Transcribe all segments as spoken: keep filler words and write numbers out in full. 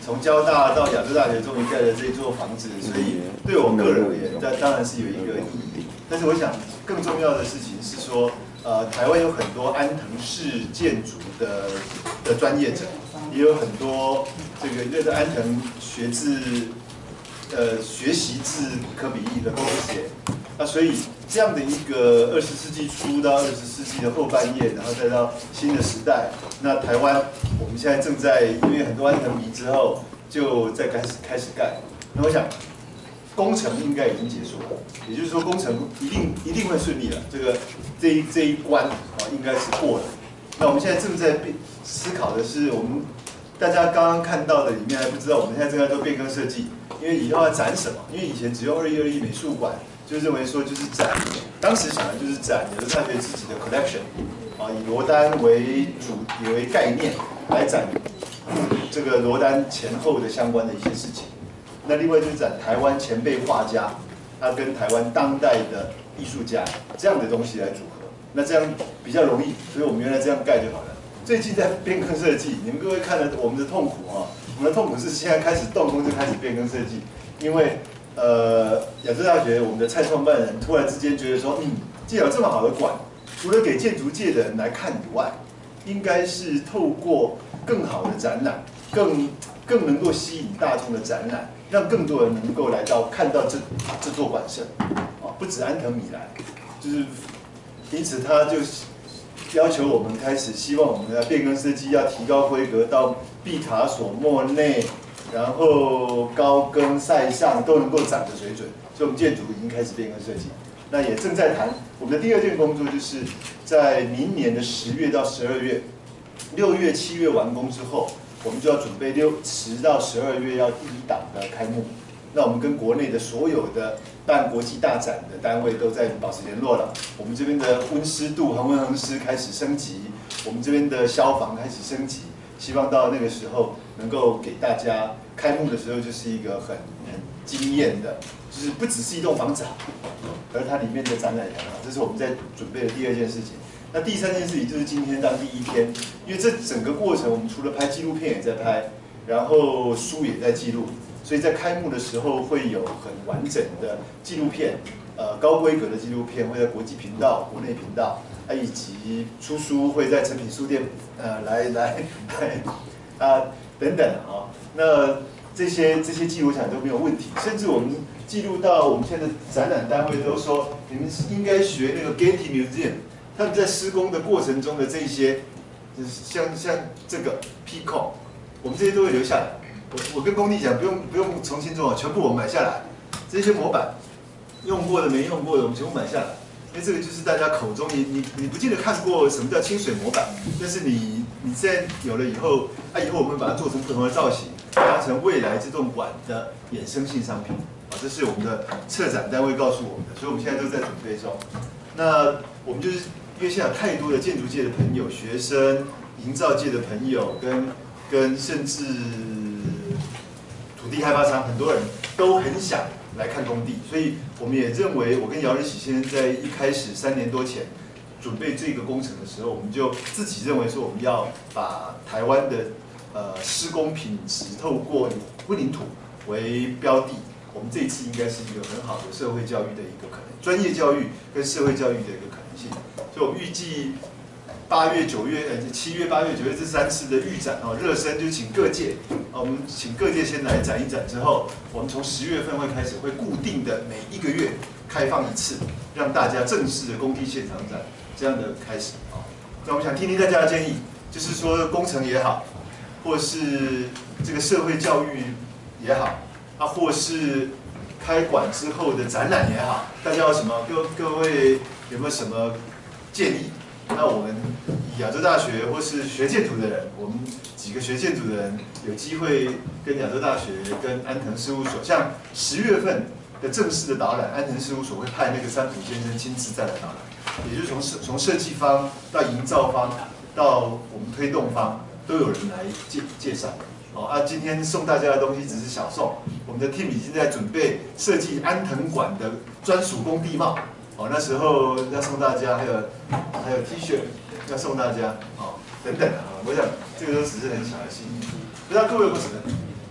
从交大到亚洲大学终于盖了这座房子，所以对我个人而言，这当然是有一个意义。但是我想更重要的事情是说，呃，台湾有很多安藤式建筑的的专业者，也有很多这个这个安藤学自呃学习自可比翼的东西。那所以这样的一个二十世纪初到二十世纪的后半叶，然后再到新的时代，那台湾我们现在正在因为很多安藤迷之后，就在开始开始盖。那我想工程应该已经结束了，也就是说工程一定一定会顺利了。这个这一这一关啊应该是过了。那我们现在正在思考的是，我们大家刚刚看到的里面还不知道，我们现在正在做变更设计，因为以后要展什么？因为以前只用二一二一美术馆。就认为说就是展，当时想的就是展亚洲大学自己的 collection， 啊，以罗丹为主为概念来展这个罗丹前后的相关的一些事情。那另外就是展台湾前辈画家，他跟台湾当代的艺术家这样的东西来组合，那这样比较容易，所以我们原来这样盖就好了。最近在变更设计，你们各位看了我们的痛苦啊，我们的痛苦是现在开始动工就开始变更设计，因为。呃，亚洲大学我们的蔡创办人突然之间觉得说，嗯，既然有这么好的馆，除了给建筑界的人来看以外，应该是透过更好的展览，更更能够吸引大众的展览，让更多人能够来到看到这这座馆舍，啊，不止安藤米来，就是因此他就要求我们开始，希望我们的变更设计要提高规格到毕卡索、莫内。然后高更、塞尚都能够展的水准，所以我们建筑已经开始变更设计。那也正在谈我们的第二件工作，就是在明年的十月到十二月，六月、七月完工之后，我们就要准备六十到十二月要第一档的开幕。那我们跟国内的所有的办国际大展的单位都在保持联络了。我们这边的温湿度、恒温恒湿开始升级，我们这边的消防开始升级。希望到那个时候能够给大家开幕的时候就是一个很很惊艳的，就是不只是一栋房子好，而它里面的展览也很好。这是我们在准备的第二件事情。那第三件事情就是今天当第一天，因为这整个过程我们除了拍纪录片也在拍，然后书也在记录，所以在开幕的时候会有很完整的纪录片，呃高规格的纪录片会在国际频道、国内频道。啊，以及出书会在诚品书店，呃，来来来，啊等等啊，那这些这些记录想都没有问题，甚至我们记录到我们现在的展览单位都说，你们应该学那个 Getty Museum， 他们在施工的过程中的这些，就是像像这个 Peacock， 我们这些都会留下来。我我跟工地讲，不用不用重新做，全部我们买下来，这些模板用过的没用过的，我们全部买下来。因为这个就是大家口中，你你你不见得看过什么叫清水模板，但是你你现在有了以后，啊，以后我们把它做成不同的造型，当成未来这栋馆的衍生性商品，啊，这是我们的策展单位告诉我们的，所以我们现在都在准备中。那我们就是因为现在有太多的建筑界的朋友、学生、营造界的朋友，跟跟甚至土地开发商，很多人都很想来看工地，所以我们也认为，我跟姚仁喜先生在一开始三年多前准备这个工程的时候，我们就自己认为说，我们要把台湾的呃施工品质透过混凝土为标的，我们这一次应该是一个很好的社会教育的一个可能，专业教育跟社会教育的一个可能性。所以我们预计八月、九月、呃七月、八月、九月这三次的预展哦，热身就请各界，我们请各界先来展一展之后，我们从十月份会开始，会固定的每一个月开放一次，让大家正式的工地现场展这样的开始啊。那我们想听听大家的建议，就是说工程也好，或是这个社会教育也好，啊，或是开馆之后的展览也好，大家有什么各各位有没有什么建议？那我们以亚洲大学或是学建筑的人，我们几个学建筑的人有机会跟亚洲大学、跟安藤事务所，像十月份的正式的导览，安藤事务所会派那个三浦先生亲自再来导览，也就是从设从设计方到营造方到我们推动方都有人来介介绍。哦啊，今天送大家的东西只是小送，我们的 team 已经在准备设计安藤馆的专属工地帽。哦，那时候要送大家，还有还有 T 恤要送大家，哦，等等啊，我想这个都只是很小的心意。不知道各位有没有什么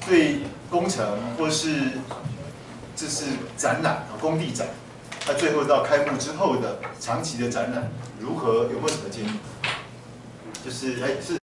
对工程或是这是展览工地展，它最后到开幕之后的长期的展览，如何有没有什么建议？就是哎是。